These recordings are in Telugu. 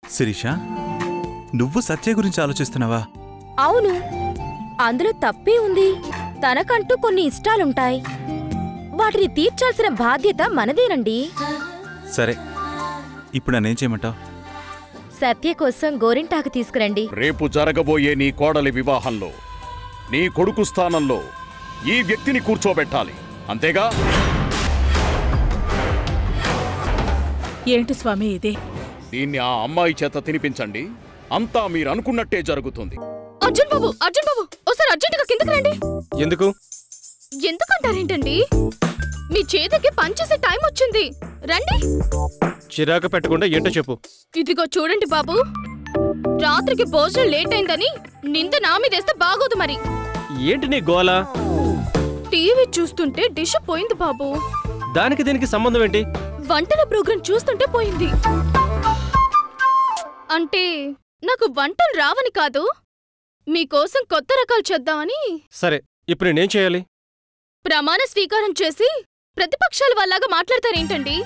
శిరీష, నువ్వు సత్య గురించి ఆలోచిస్తున్నావా? అవును, అందులో తప్పే ఉంది. తనకంటూ కొన్ని ఇష్టాలుంటాయి, వాటిని తీర్చాల్సిన బాధ్యత మనదేనండి. సరే, ఇప్పుడు నన్నేం చేయమంటావు? సత్య కోసం గోరింటాకు తీసుకురండి. రేపు జరగబోయే నీ కోడలి వివాహంలో నీ కొడుకు స్థానంలో ఈ వ్యక్తిని కూర్చోబెట్టాలి, అంతేగా? ఏంటి స్వామి ఇది? దీన్ని ఆ అమ్మాయి చేత తినిపించండి, అంతా మీరు అనుకున్నట్టే జరుగుతుంది. అర్జున్ బాబు, అర్జున్ బాబు, ఒకసారి అర్జెంటుగా కిందకి రండి. ఎందుకు? ఎందుకంటారేంటండి? మీ చేతికి పనిచేసే టైం వచ్చింది, రండి. చిరాకు పెట్టకుండా ఏంటో చెప్పు. ఇదిగో చూడండి బాబు, రాత్రికి భోజనం లేట్ అయిందని నింద నా మీదేస్తే బాగోదు. మరి ఏంటి నీ గోల? టీవీ చూస్తుంటే డిష్ పోయింది బాబు. దానికి దీనికి సంబంధం ఏంటి? వంటల ప్రోగ్రాం చూస్తుంటే పోయింది. అంటే నాకు వంటలు రావని కాదు, మీకోసం కొత్త రకాలు చేద్దామని. సరే, ఇప్పుడు నేనేం చేయాలి? ప్రమాణ స్వీకారం చేసి ప్రతిపక్షాల వాళ్ళగా మాట్లాడతారేంటండి?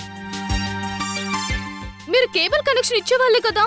మీరు కేబుల్ కనెక్షన్ ఇచ్చేవాళ్లే కదా.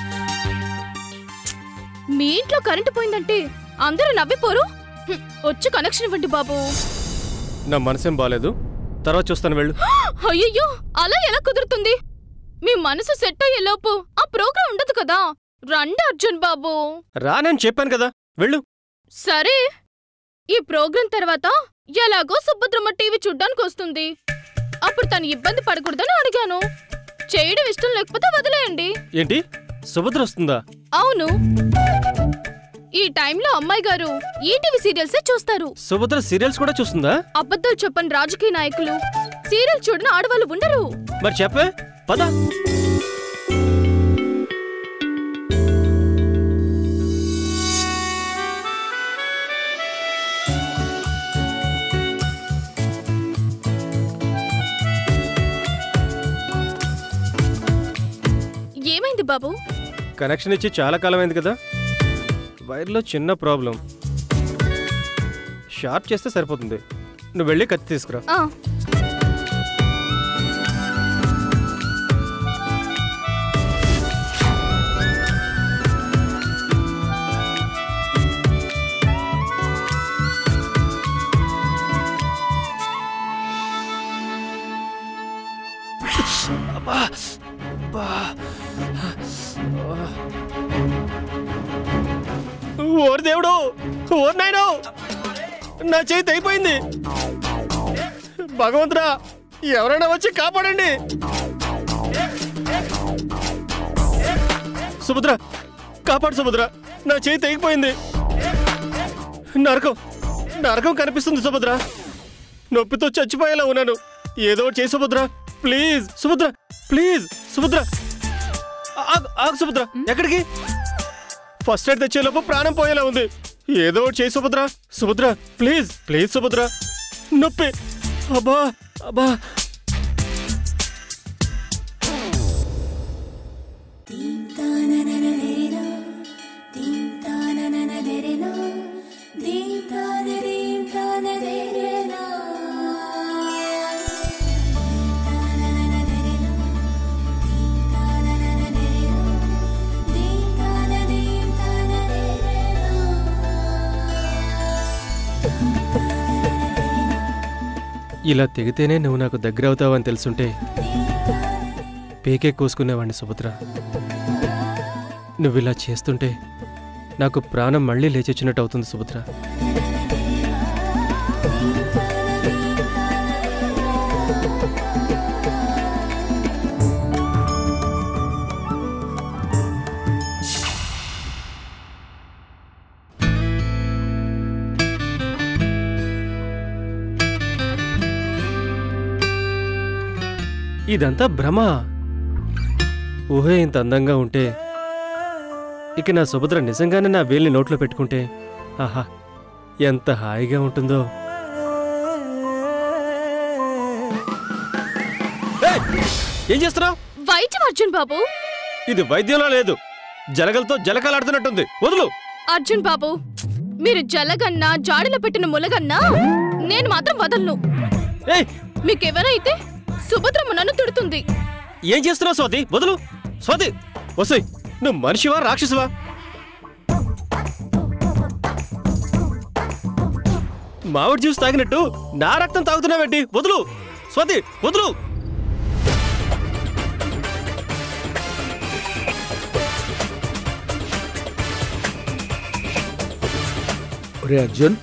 మీ ఇంట్లో కరెంటు పోయిందంటే అందరూ నవ్విపోరు. వచ్చి కనెక్షన్ ఇవ్వండి బాబు. నా మనసేం బాలేదు, తర్వాత చూస్తాను, వెళ్ళు. అయ్యయ్యో, అలా ఎలా కుదురుతుంది? మీ మనసు సెట్ అయ్యేలోపు ఆ ప్రోగ్రాం ఉండదు కదా. రండి అర్జున్ బాబు. రానని చెప్పాను కదా, వెళ్ళు. సరే, ఈ ప్రోగ్రాం తర్వాత ఎలాగో సుభద్రమ్మ టీవీ చూడ్డానికి వస్తుంది, అప్పుడు తను ఇబ్బంది పడకూడదని అడిగాను. చేయడం ఇష్టం లేకపోతే వదిలేయండి. ఏంటి, సుభద్ర వస్తుందా? అవును, ఈ టైంలో అమ్మాయి గారు ఈటీవీ సీరియల్సే చూస్తారు. సుభద్ర సీరియల్స్ కూడా చూస్తుందా? అబద్ధాలు చెప్పని రాజకీయ నాయకులు సీరియల్ చూడని ఆడవాళ్ళు ఉండరు. మరి చెప్పే, పద. ఏమైంది బాబు? కనెక్షన్ ఇచ్చి చాలా కాలమైంది కదా, వైర్లో చిన్న ప్రాబ్లం. షార్ప్ చేస్తే సరిపోతుంది. నువ్వు వెళ్ళి కత్తి తీసుకురా. ఓరి దేవుడు, ఓరి నాయనో, నా చేయి తెగిపోయింది. భగవంతుడా, ఎవరైనా వచ్చి కాపాడండి. సుభద్ర, కాపాడు సుభద్ర, నా చేయి తెగిపోయింది. నరకం నరకం కనిపిస్తుంది సుభద్ర, నొప్పితో చచ్చిపోయేలా ఉన్నాను. ఏదో ఒకటి చేయి సుభద్ర, ప్లీజ్. సుభద్ర, ప్లీజ్. సుభద్ర, ఆగు సుభద్ర. ఎక్కడికి? ఫస్ట్ ఎయిడ్ తెచ్చేలోపు ప్రాణం పోయేలా ఉంది. ఏదో ఒకటి చేయి సుభద్ర. సుభద్ర, ప్లీజ్ ప్లీజ్ సుభద్ర, నొప్పి. అబ్బా అబ్బా. ఇలా తెగితేనే నువ్వు నాకు దగ్గర అవుతావని తెలుసుంటే పేకే కోసుకునేవాడిని సుభద్ర. నువ్విలా చేస్తుంటే నాకు ప్రాణం మళ్ళీ లేచొచ్చినట్టు అవుతుంది సుభద్ర. ఇదంతా భ్రమ. ఊహే ఇంత అందంగా ఉంటే ఇక నా సుభద్ర నిజంగానే నా వేలిని నోట్లో పెట్టుకుంటే ఆహా ఎంత హాయిగా ఉంటుందో. ఏం చేస్తున్నావు? వైద్యం అర్జున్ బాబు. ఇది వైద్యంలో లేదు, జలగలతో జలకాలాడుతున్నట్టుంది. వదులు. అర్జున్ బాబు, మీరు జలగన్నా జాడిలో పెట్టిన ములగన్నా నేను మాత్రం వదలను. మీకెవరైతే సుభద్రమ్మ నన్ను తిడుతుంది. ఏం చేస్తున్నావు స్వాతి? వదులు. స్వాతి, వస్తాయి నువ్వు మనిషివా రాక్షసువా? మామిడి జ్యూస్ తాగినట్టు నా రక్తం తాగుతున్నావేంటి? వదులు స్వాతి, వదులు. ఒరే అర్జున్,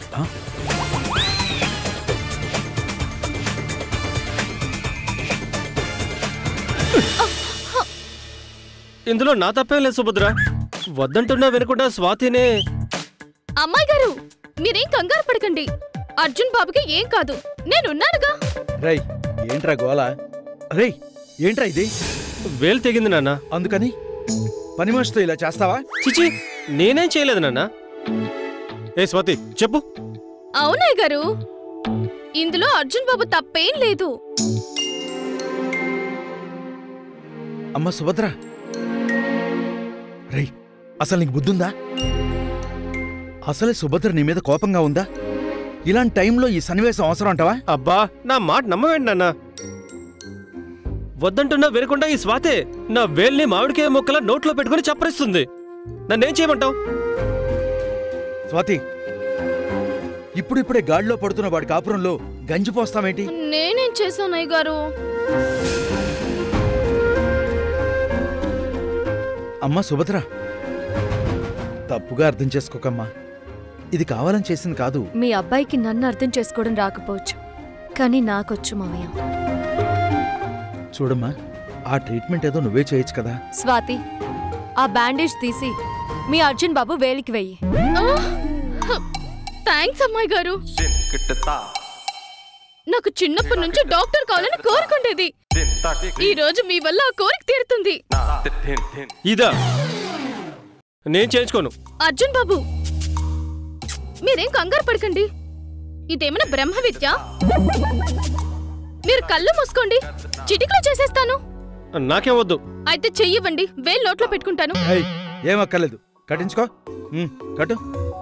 ఇందులో నా తప్పేం లేదు సుభద్ర. వద్దంటున్నా వినకుండా స్వాతినే. అమ్మాయి గారు మీరేం కంగారు పడకండి. అర్జున్ బాబుకి ఏం కాదు, నేనున్నానుగా. రై ఏంట్రా గోలా? రే ఏంట్రా ఇది? వేలు తెగింది నాన్న. అందుకని పని మనిషితో ఇలా చేస్తావా? చిచి, నేనేం చేయలేదు నాన్న. ఏ స్వాతి చెప్పు. అవునాయ్ గారు, ఇందులో అర్జున్ బాబు తప్పేం లేదు. అమ్మ సుభద్ర, రై అసలు నీకు బుద్ధుందా? అసలే సుభద్ర నీ మీద కోపంగా ఉందా? ఇలాంటి టైంలో ఈ సన్నివేశం అవసరం అంటావా? అబ్బా, నా మాట నమ్మవేండి నాన్న. వద్దంటున్నా వినకుండా ఈ స్వాతే నా వేల్ని మామిడికాయ మొక్కల నోట్లో పెట్టుకుని చప్పరిస్తుంది. నన్నేం చేయమంటావు? స్వాతి, ఇప్పుడిప్పుడే గాడిలో పడుతున్న వాడి కాపురంలో గంజిపోస్తామేంటి? నేనేం చేశాను అయ్య గారు? అమ్మా సుభద్ర, తప్పుగా అర్థం చేసుకోకమ్మా. ఇది కావాలని చేసింది కాదు. మీ అబ్బాయికి నన్ను అర్థం చేసుకోవడం రాకపోవచ్చు, కానీ నాకొచ్చు మావయ్య. చూడమ్మా, ఆ ట్రీట్మెంట్ ఏదో నువ్వే చేయొచ్చు కదా. స్వాతి, ఆ బ్యాండేజ్ తీసి మీ అర్జున్ బాబు వేలికి వెయ్యి. థ్యాంక్స్ అమ్మాయి గారు. నాకు చిన్నప్పటి నుంచి డాక్టర్ కావాలని కోరుకుండేది. ఈ రోజు మీ వల్ల ఆ కోరిక తీరుతుంది. ఇదా నేను చేయించుకోను. అర్జున్ బాబు మీరేం కంగారు పడకండి. ఇదేమైనా బ్రహ్మ విద్య? మీరు కళ్ళు మూసుకోండి, చిటికలో చేసేస్తాను. నాకేం వద్దు. అయితే చెయ్యివ్వండి, వేలు నోట్లో పెట్టుకుంటాను. ఏం అక్కర్లేదు, కట్టించుకో. కట్టు.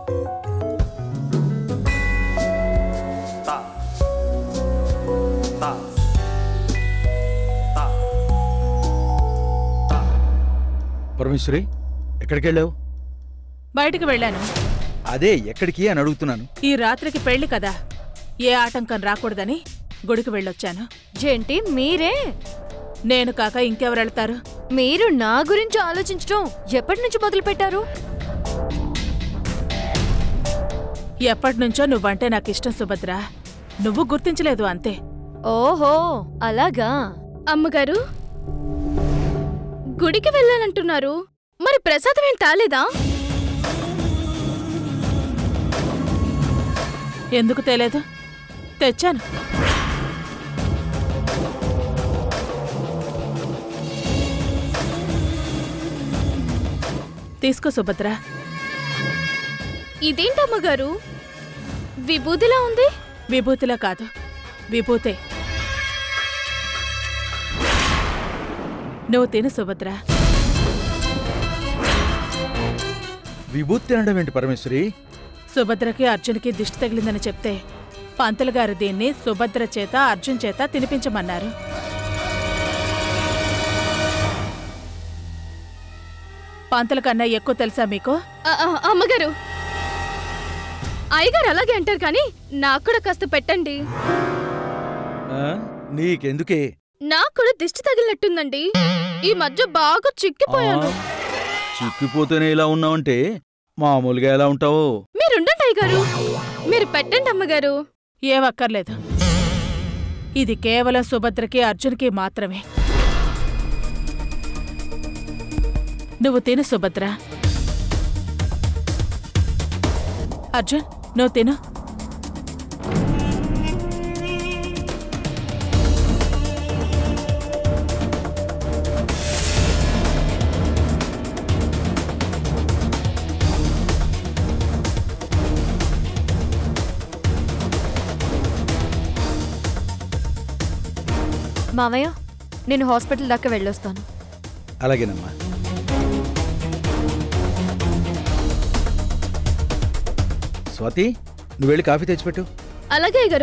పరమేశ్వరి, ఎక్కడికి వెళ్ళావు? బయటికి వెళ్ళాను. అదే ఎక్కడికి అని అడుగుతున్నాను. ఈ రాత్రికి పెళ్లి కదా, ఏ ఆటంకం రాకూడదని గుడికి వెళ్ళొచ్చాను. ఏంటి మీరే? నేను కాక ఇంకెవరు వెళ్తారు? మీరు నా గురించి ఆలోచించడం ఎప్పటి నుంచి మొదలు పెట్టారు? ఎప్పటినుంచో నువ్వంటే నాకిష్టం సుభద్ర. నువ్వు గుర్తించలేదు అంతే. ఓహో అలాగా. అమ్మగారు గుడికి వెళ్ళానంటున్నారు, మరి ప్రసాదం ఏం తాలేదా? ఎందుకు తేలేదు? తెచ్చాను. తీసుకో సుభద్ర. ఇదేంటమ్మగారు, విభూతిలా ఉంది? విభూతిలా కాదు, విభూతే. నువ్వు తిను సుభద్ర. విభూతి తినడం ఏంటి పరమేశ్వరి? సుభద్రకి అర్జున్కి దిష్టి తగిలిందని చెప్తే పంతులు గారు దీన్ని సుభద్ర చేత అర్జున్ చేత తినిపించమన్నారు. పంతుల కన్నా ఎక్కువ తెలుసా మీకు? అమ్మగారు, అయ్యగారు అలాగే అంటారు, కానీ నాకు కూడా కాస్త పెట్టండి. నీకెందుకే? నాకు కూడా దిష్టి తగిలినట్టుందండి. ఈ మధ్య బాగా చిక్కిపోయాను. చిక్కిపోతేనే ఇలా ఉన్నావంటే మామూలుగా ఎలా ఉంటావు? మీరుండండి అయ్యగారు, మీరు పెట్టండి అమ్మగారు. ఏవక్కర్లేదు, ఇది కేవలం సుభద్రకి అర్జున్కి మాత్రమే. నువ్వు తిను సుభద్ర. అర్జున్, నువ్వు తిను. మావయ్య, నేను హాస్పిటల్ దాకా వెళ్ళొస్తాను. అలాగేనమ్మా. స్వాతి, నువ్వు వెళ్ళి కాఫీ తెచ్చిపెట్టు. అలాగే అయ్యగారు.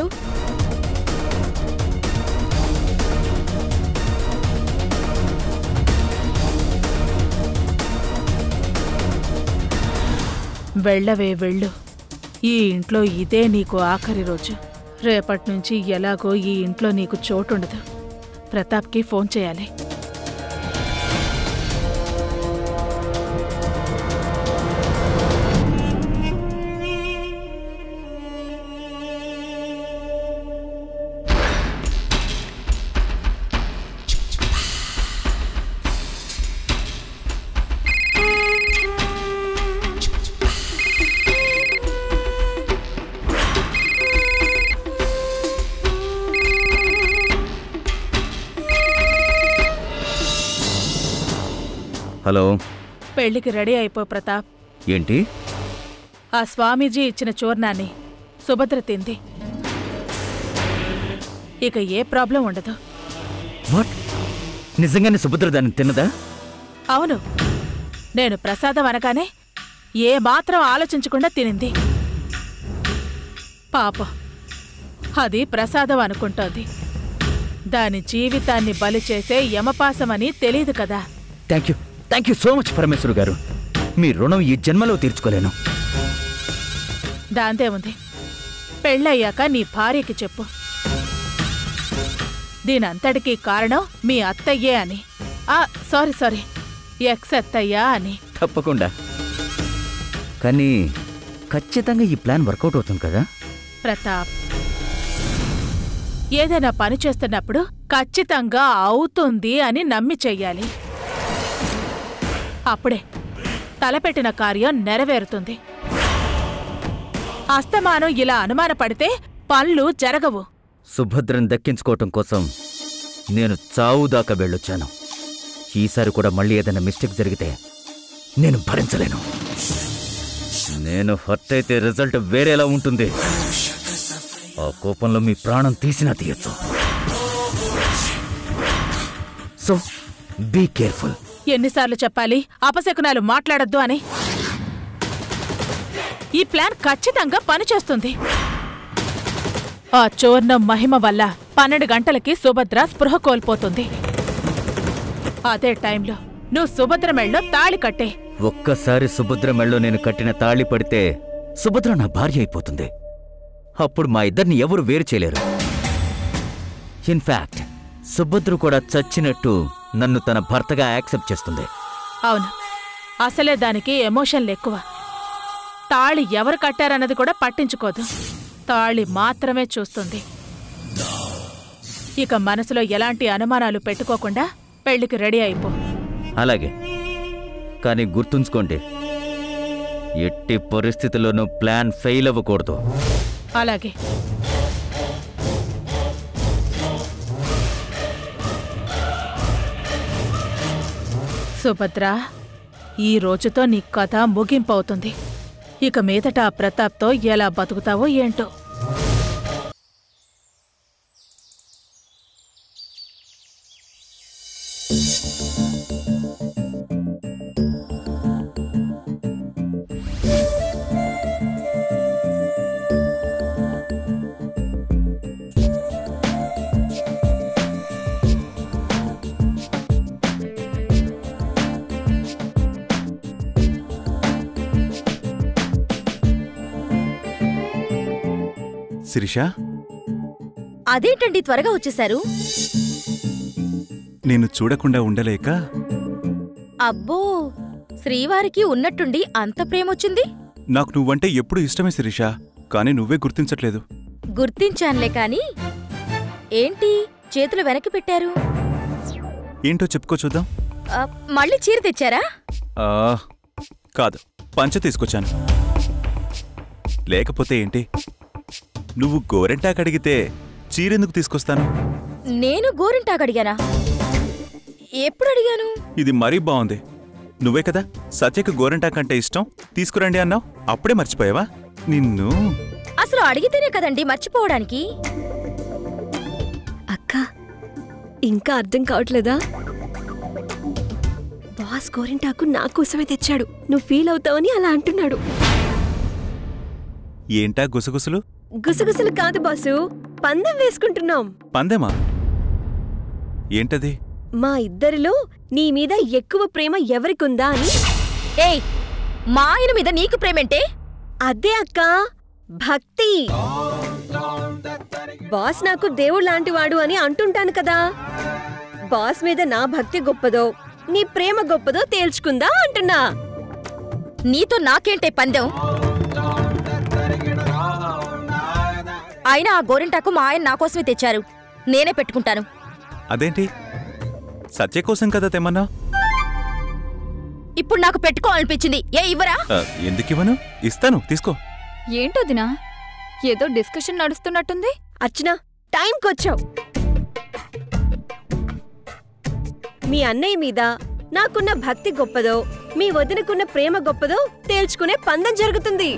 వెళ్ళవే వెళ్ళు. ఈ ఇంట్లో ఇదే నీకు ఆఖరి రోజు. రేపట్నుంచి ఎలాగో ఈ ఇంట్లో నీకు చోటుండదు. ప్రతాప్కి ఫోన్ చేయాలి. హలో, పెళ్లికి రెడీ అయిపో ప్రతాప్. ఏంటి? ఆ స్వామీజీ ఇచ్చిన చూర్ణాన్ని సుభద్ర తింది. ఇక ఏ ప్రాబ్లం ఉండదు. వాట్? నిజంగానే సుభద్ర దాన్ని తిన్నదా? అవును, నేను ప్రసాదం అనగానే ఏ మాత్రం ఆలోచించకుండా తినింది. పాపం, అది ప్రసాదం అనుకుంటోంది. దాని జీవితాన్ని బలి చేసే యమపాసమని తెలీదు కదా. Thank you so much Parameshwar గారు. మీ రుణం ఈ జన్మలో తీర్చుకోలేను. దాంతే ఉంది. పెళ్ళయ్యాక నీ భార్యకి చెప్పు, దీనంతటికీ కారణం మీ అత్తయ్యే అని. సారీ ఎక్స్ అత్తయ్యా అని. తప్పకుండా. కానీ ఖచ్చితంగా ఈ ప్లాన్ వర్కౌట్ అవుతుంది కదా? ప్రతాప్, ఏదైనా పని చేస్తున్నప్పుడు ఖచ్చితంగా అవుతుంది అని నమ్మి చెయ్యాలి. అప్పుడే తలపెట్టిన కార్యం నెరవేరుతుంది. అస్తమానం ఇలా అనుమానపడితే పనులు జరగవు. సుభద్రను దక్కించుకోవటం కోసం నేను చావుదాకా వెళ్ళొచ్చాను. ఈసారి కూడా మళ్ళీ ఏదైనా మిస్టేక్ జరిగితే నేను భరించలేను. నేను హర్ట్ అయితే రిజల్ట్ వేరేలా ఉంటుంది. ఆ కోపంలో మీ ప్రాణం తీసినా తీయచ్చు. So be careful. ఎన్నిసార్లు చెప్పాలి అపశకునాలు మాట్లాడొద్దు అని? ఈ ప్లాన్ ఖచ్చితంగా పనిచేస్తుంది. ఆ చూర్ణం మహిమ వల్ల 12 గంటలకి సుభద్ర స్పృహ కోల్పోతుంది. అదే టైంలో నువ్వు సుభద్ర మెళ్ళో తాళి కట్టే. ఒక్కసారి సుభద్ర మెళ్ళో నేను కట్టిన తాళి పడితే సుభద్ర నా భార్య అయిపోతుంది. అప్పుడు మా ఇద్దరిని ఎవరు వేరు చేయలేరు. ఇన్ఫాక్ట్ సుభద్ర కూడా చచ్చినట్టు నన్ను తన భర్తగా యాక్సెప్ట్ చేస్తుంది. అవును, అసలే దానికి ఎమోషన్లు ఎక్కువ. తాళి ఎవరు కట్టారన్నది కూడా పట్టించుకోదు. తాళి మాత్రమే చూస్తుంది. ఇక మనసులో ఎలాంటి అనుమానాలు పెట్టుకోకుండా పెళ్లికి రెడీ అయిపో. అలాగే, కానీ గుర్తుంచుకోండి, ఎట్టి పరిస్థితుల్లోనూ ప్లాన్ ఫెయిల్ అవ్వకూడదు. అలాగే. సుభద్ర, ఈ రోజుతో నీ కథ ముగింపవుతుంది. ఇక మీదట ఆ ప్రతాప్తో ఎలా బతుకుతావో ఏంటో. శిరీష, అదేంటండి త్వరగా వచ్చేశారు? నేను చూడకుండా ఉండలేక. అబ్బో, శ్రీవారికి ఉన్నట్టుండి అంత ప్రేమొచ్చింది. నాకు నువ్వంటే ఎప్పుడు ఇష్టమే శిరీష, కానీ నువ్వే గుర్తించట్లేదు. గుర్తించానులే కాని ఏంటి చేతులు వెనక్కి పెట్టారు? ఏంటో చెప్పుకో చూద్దాం. మళ్ళీ చీర తెచ్చారా? కాదు, పంచ తీసుకొచ్చాను. లేకపోతే ఏంటి, నువ్వు గోరెంటాకు అడిగితే చీరెందుకు తీసుకొస్తాను? నేను గోరింటాకు అడిగానా? ఎప్పుడు అడిగాను? ఇది మరీ బాగుంది. నువ్వే కదా సత్యకు గోరెంటాకంటే ఇష్టం, తీసుకురండి అన్నావు. అప్పుడే మర్చిపోయావా? నిన్ను అసలు అడిగితేనే కదండి మర్చిపోవడానికి. అక్క, ఇంకా అర్థం కావట్లేదా? బాస్ గోరింటాకు నా కోసమే తెచ్చాడు. నువ్వు ఫీల్ అవుతావని అలా అంటున్నాడు. ఏంటా గుసగుసలు? గుసగుసలు కాదు బాసు, పందెం వేసుకుంటున్నాం. పందెమా? ఏంటది? మా ఇద్దరిలో నీ మీద ఎక్కువ ప్రేమ ఎవరికుందా అని. ఏయ్, మా ఆయన మీద నీకు ప్రేమేంటే? అదే అక్క, భక్తి. బాస్ నాకు దేవుడు లాంటివాడు అని అంటుంటాను కదా. బాస్ మీద నా భక్తి గొప్పదో నీ ప్రేమ గొప్పదో తేల్చుకుందా అంటున్నా. నీతో నాకేంటే పందెం? అయినా ఆ గోరింటాకు మా ఆయన నా కోసమే తెచ్చారు, నేనే పెట్టుకుంటాను. అదేంటి, సత్య కోసం కదా తెమ్మన్నా? ఇప్పుడు నాకు పెట్టుకోవాలనిపించింది. ఏ ఇవ్వరా? ఎందుకివ్వను, ఇస్తాను, తీసుకో. ఏంటో దినా, ఏదో డిస్కషన్ నడుస్తున్నట్టుంది. అర్చన, టైంకొచ్చావు. మీ అన్నయ్య మీద నాకున్న భక్తి గొప్పదో మీ వదినకున్న ప్రేమ గొప్పదో తేల్చుకునే పందెం జరుగుతుంది.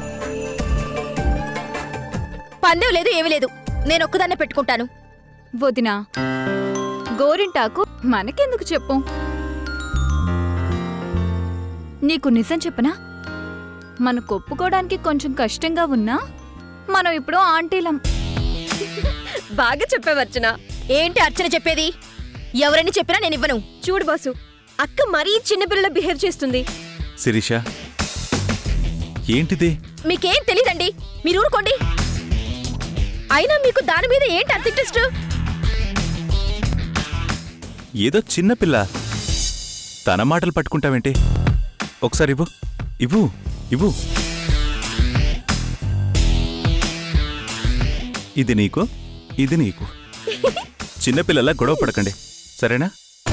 పందెం లేదు, ఏమీ లేదు, నేనొక్కదాన్నే పెట్టుకుంటాను. వదినా, గోరింటాకు మనకెందుకు చెప్పు? నీకు నిజం చెప్పనా, మనకు ఒప్పుకోవడానికి కొంచెం కష్టంగా ఉన్నా మనం ఇప్పుడు ఆంటీలం. బాగా చెప్పావు అర్చన. ఏంటి అర్చన చెప్పేది? ఎవరని చెప్పినా నేను ఇవ్వను. చూడు బాసు, అక్క మరీ చిన్నపిల్లల బిహేవ్ చేస్తుంది. శిరీష, ఏంటిది? మీకేం తెలీదండి, మీరు ఊరుకోండి. అయినా మీకు దాని మీద ఏంటి అంత ఇంట్రెస్ట్? ఏదో చిన్నపిల్ల, తన మాటలు పట్టుకుంటావేంటి? ఒకసారి ఇవ్వు, ఇవ్వు, ఇవ్వు. ఇది నీకు, ఇది నీకు. చిన్నపిల్లలా గొడవ పడకండి, సరేనా?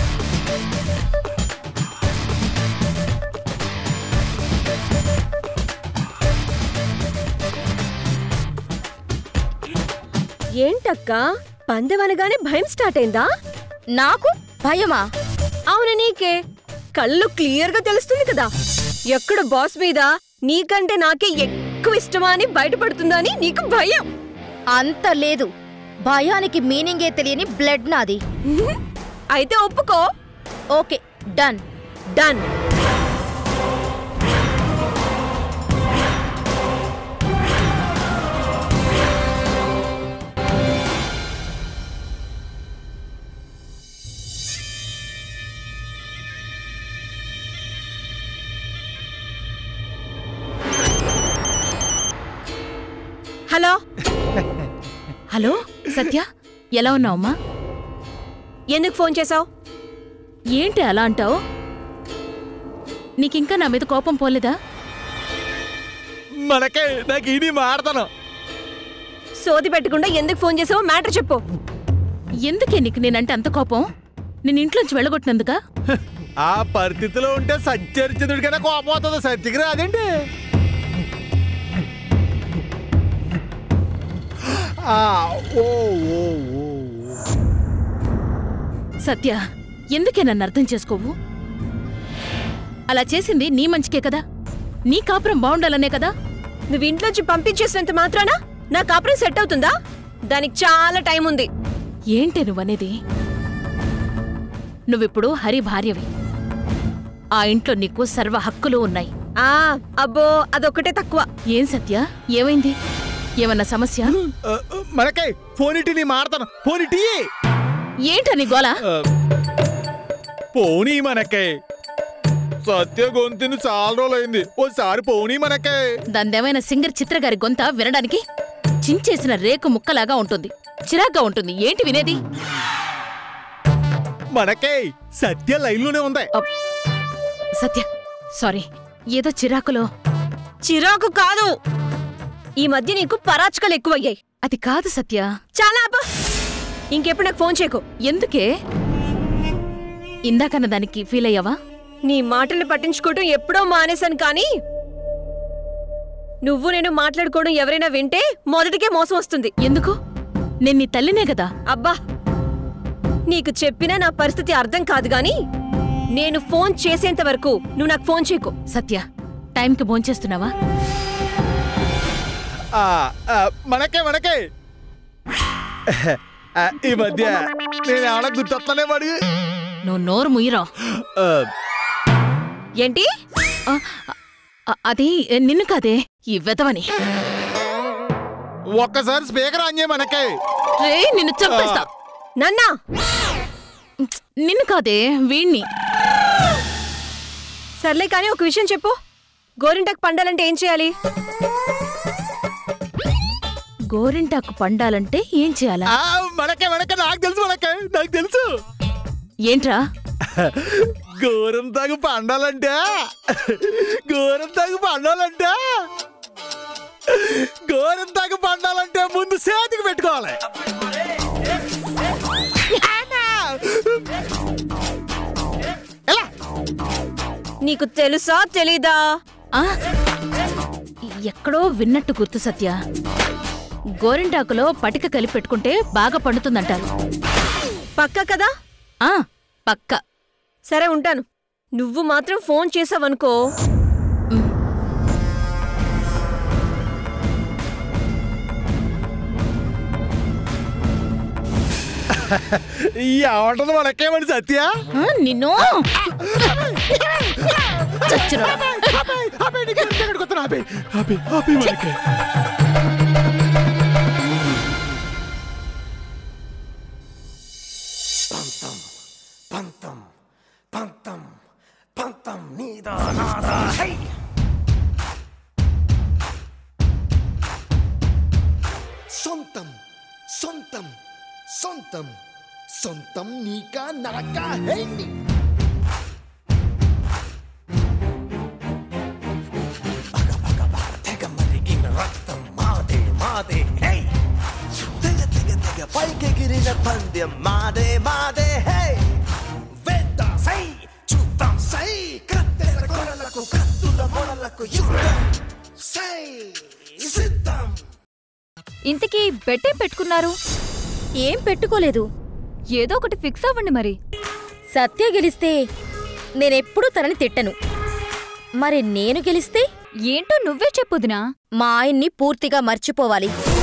ఏంటక్క, పందెవనగానే భయం స్టార్ట్ అయిందా? నాకు భయమా? అవును, నీకే. కళ్ళు క్లియర్ గా తెలుస్తుంది కదా. ఎక్కడ బాస్ మీద నీకంటే నాకే ఎక్కువ ఇష్టమా అని బయటపడుతుందని నీకు భయం. అంత లేదు, భయానికి మీనింగే తెలియని బ్లడ్ నాది. అయితే ఒప్పుకో. Okay, done done. Hello. Hello Satya, ఎలా ఉన్నావమ్మా? ఎందుకు ఫోన్ చేశావు? ఏంటి అలా అంటావు? నీకింకా నా మీద కోపం పోలేదా? మనకే నాకు ఇది మాడతాను. సోది పెట్టకుండా ఎందుకు ఫోన్ చేసావో మ్యాటర్ చెప్పు. ఎందుకే నీకు నేనంటే అంత కోపం? నేను ఇంట్లోంచి వెళ్ళగొట్టినందుకా? ఆ పరిస్థితిలో ఉంటే సత్యరిచదుడి కన్నా కోపం అవుతుంది, సత్యకి రాదేంటి? సత్య, ఎందుకే నన్ను అర్థం చేసుకోవు? అలా చేసింది నీ మంచికే కదా, నీ కాపురం బాగుండాలనే కదా. నువ్వు ఇంట్లోంచి పంపించేసినంత మాత్రాన నా కాపురం సెట్ అవుతుందా? దానికి చాలా టైం ఉంది. ఏంటి నువ్వనేది? నువ్విప్పుడు హరి భార్యవి. ఆ ఇంట్లో నీకు సర్వ హక్కులు ఉన్నాయి. అబ్బో, అదొక్కటే తక్కువ. ఏం సత్య, ఏమైంది? ఏమన్నా సమస్య? మనకే ఫోన్ ఇటీ, నీ మాడతాను. ఫోన్ ఇటీ. ఏంటని గోలా? పోనీ మనకే. సత్య గొంతుని చాలా రోజులైంది, ఓసారి పోనీ మనకే. దందేమైనా సింగర్ చిత్రగారి గొంత వినడానికి చించేసిన రేకు ముక్కలాగా ఉంటుంది, చిరాగ్గా ఉంటుంది. ఏంటి వినేది? మనకే సత్య లైన్లోనే ఉంది. సత్య, సారీ, ఏదో చిరాకులో. చిరాకు కాదు, ఈ మధ్య నీకు పరాచకలు ఎక్కువయ్యాయి. అది కాదు సత్య. చాలా అబ్బా, ఇంకెప్పుడు నాకు ఫోన్ చేయకు. ఎందుకే? ఇందాకన్న దానికి ఫీల్ అయ్యావా? నీ మాటల్ని పట్టించుకోవడం ఎప్పుడో మానేశాను, కానీ నువ్వు నేను మాట్లాడుకోవడం ఎవరైనా వింటే మొదటికే మోసం వస్తుంది. ఎందుకు? నేను నీ తల్లినే కదా. అబ్బా, నీకు చెప్పినా నా పరిస్థితి అర్థం కాదు గాని నేను ఫోన్ చేసేంత వరకు నువ్వు నాకు ఫోన్ చేయకు. సత్య, టైంకి భోంచేస్తున్నావా? మనకే మనకే ఈ మధ్య నేను ఏమన్నా గుర్తొస్తానే పడి. నువ్వు నోరు ముయ్యరా. ఏంటి? అది నిన్ను కాదే, ఈ వెధవని. ఒక్కసారి స్పీకర్ ఆన్ చేయ మనకే. నిన్ను చంపేస్తా. నన్నా? నిన్ను కాదే, వీణ్ణి. సర్లే కానీ ఒక విషయం చెప్పు. గోరింటాకు పండాలంటే ఏం చేయాలి? గోరింటాకు పండాలంటే ఏం చేయాలా? నాకు తెలుసు. ఏంట్రా? గోరింటాకు పండాలంటే ముందు చేతికి పెట్టుకోవాలి. నీకు తెలుసా తెలీదా? ఎక్కడో విన్నట్టు గుర్తు సత్య. గోరింటాకులో పటిక కలిపి పెట్టుకుంటే బాగా పండుతుందంటారు. పక్కా కదా? పక్క. సరే ఉంటాను. నువ్వు మాత్రం ఫోన్ చేసావనుకో. ఏమంటుంది మనకేమని సత్య? నిన్ను సొంతం నీకా నరకా హేని. తెగ మరిగిన రక్తం మాదే మాదే హే. తెగ పైకెగిరిన పందెం మాదే మాదే హే. వేద్దాం సై చూద్దాం సై. కత్తెర కొరలకు కత్తుల మొరలకు యుద్ధం సై సిద్ధం. ఇంతకీ బెట్టే పెట్టుకున్నారు? ఏం పెట్టుకోలేదు. ఏదో ఒకటి ఫిక్స్ అవ్వండి మరి. సత్య గెలిస్తే నేనెప్పుడూ తనని తిట్టను. మరి నేను గెలిస్తే ఏంటో నువ్వే చెప్పుదినా. మా ఆయన్ని పూర్తిగా మర్చిపోవాలి.